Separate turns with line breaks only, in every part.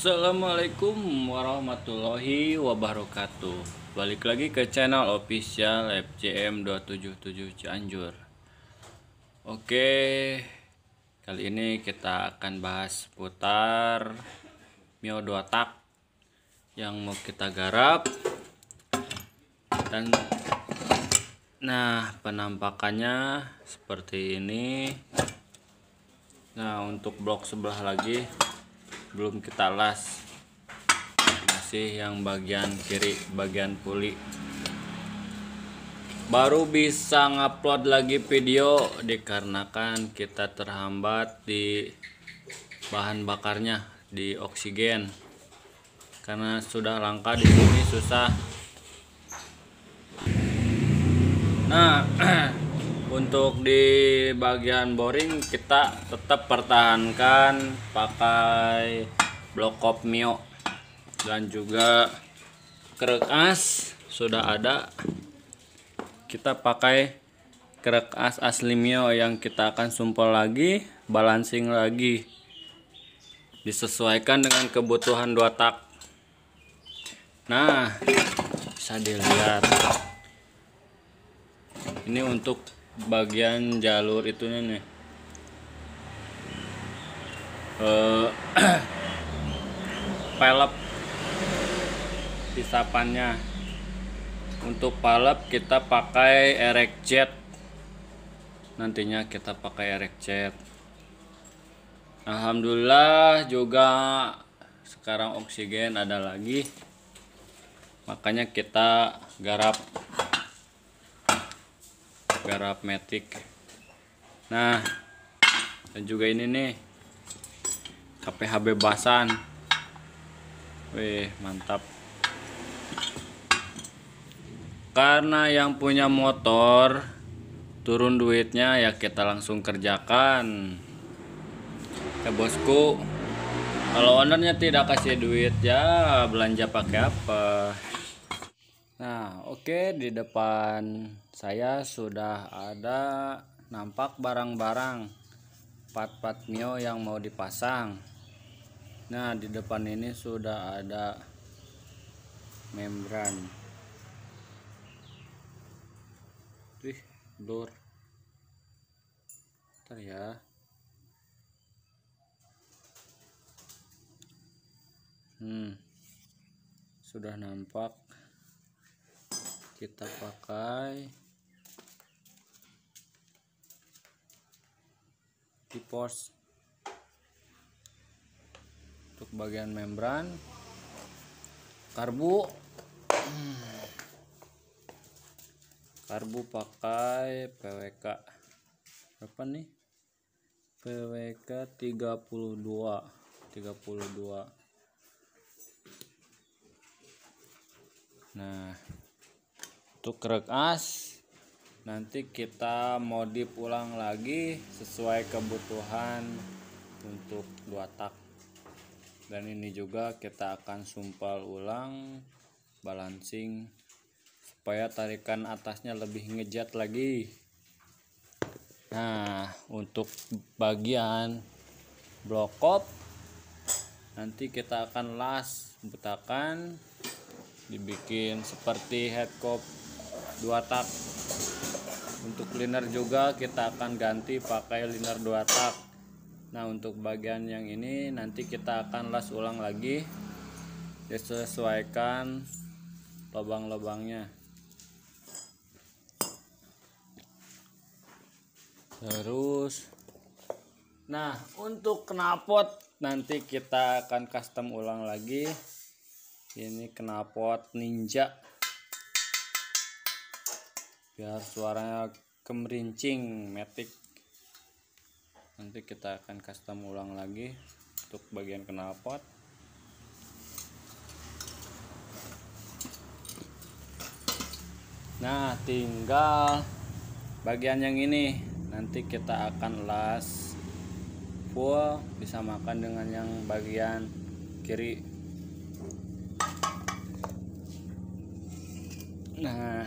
Assalamualaikum warahmatullahi wabarakatuh. Balik lagi ke channel official FCM 277 Cianjur. Oke, kali ini kita akan bahas putar Mio 2 tak yang mau kita garap. Dan penampakannya seperti ini. Nah, untuk blok sebelah lagi belum kita las, masih yang bagian kiri, bagian puli. Baru bisa ngupload lagi video dikarenakan kita terhambat di bahan bakarnya, di oksigen, karena sudah langka di sini, susah. Nah, untuk di bagian boring kita tetap pertahankan pakai blok kop Mio, dan juga kerek as sudah ada. Kita pakai kerek as asli Mio yang kita akan sumpel lagi, balancing lagi, disesuaikan dengan kebutuhan 2 tak. Nah, bisa dilihat ini untuk bagian jalur itunya nih, pelep pisapannya. Untuk pelep kita pakai erek jet, nantinya kita pakai erek jet. Alhamdulillah juga sekarang oksigen ada lagi, makanya kita garap matic. Nah, dan juga ini nih KPH bebasan. Wih, mantap. Karena yang punya motor turun duitnya, ya kita langsung kerjakan. Ya bosku, kalau ownernya tidak kasih duit, ya belanja pakai apa. Nah, oke, di depan saya sudah ada nampak barang-barang part-part Mio yang mau dipasang. Nah, di depan ini sudah ada membran. Wih, blur. Bentar ya. Sudah nampak. Kita pakai T-Force untuk bagian membran. Karbu pakai PWK berapa nih? PWK 32. Nah, untuk kerek as nanti kita modif ulang lagi sesuai kebutuhan untuk 2 tak. Dan ini juga kita akan sumpal ulang, balancing, supaya tarikan atasnya lebih ngejat lagi. Nah, untuk bagian blok kop nanti kita akan las butakan, dibikin seperti head kop 2 tak. Untuk liner juga kita akan ganti pakai liner 2 tak. Nah, untuk bagian yang ini nanti kita akan las ulang lagi, disesuaikan lubang-lubangnya. Terus, nah, untuk knalpot nanti kita akan custom ulang lagi. Ini knalpot Ninja, biar suaranya kemerincing matic. Nanti kita akan custom ulang lagi untuk bagian knalpot. Nah, tinggal bagian yang ini nanti kita akan las full, bisa makan dengan yang bagian kiri. Nah,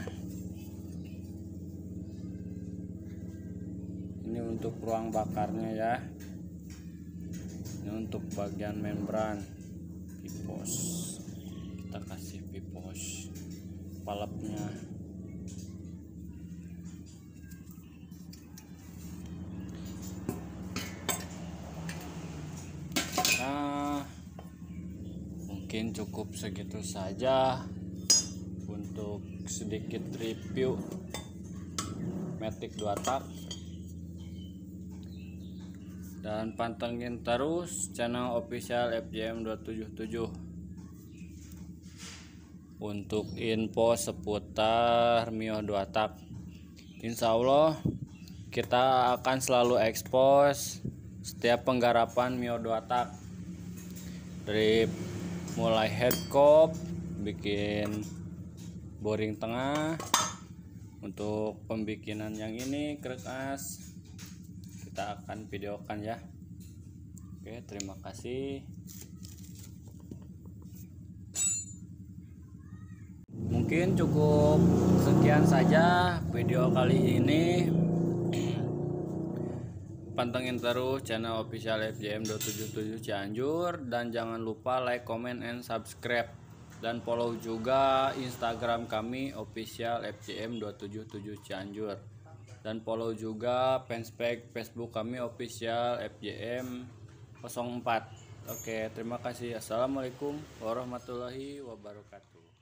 ini untuk ruang bakarnya ya. Ini untuk bagian membran. pipos. Kita kasih pipos palapnya. Nah, mungkin cukup segitu saja untuk sedikit review Matic 2 tak. Dan pantengin terus channel official FJM 277 untuk info seputar Mio 2 tak. Insya Allah kita akan selalu expose setiap penggarapan Mio 2 tak, dari mulai head cope, bikin boring tengah, untuk pembikinan yang ini krek as kita akan videokan ya. Oke, terima kasih. Mungkin cukup sekian saja video kali ini. Pantengin terus channel official FJM 277 Cianjur, dan jangan lupa like, comment, and subscribe, dan follow juga Instagram kami official FJM 277 Cianjur, dan follow juga fanspage Facebook kami official FJM 04. Oke, terima kasih. Assalamualaikum warahmatullahi wabarakatuh.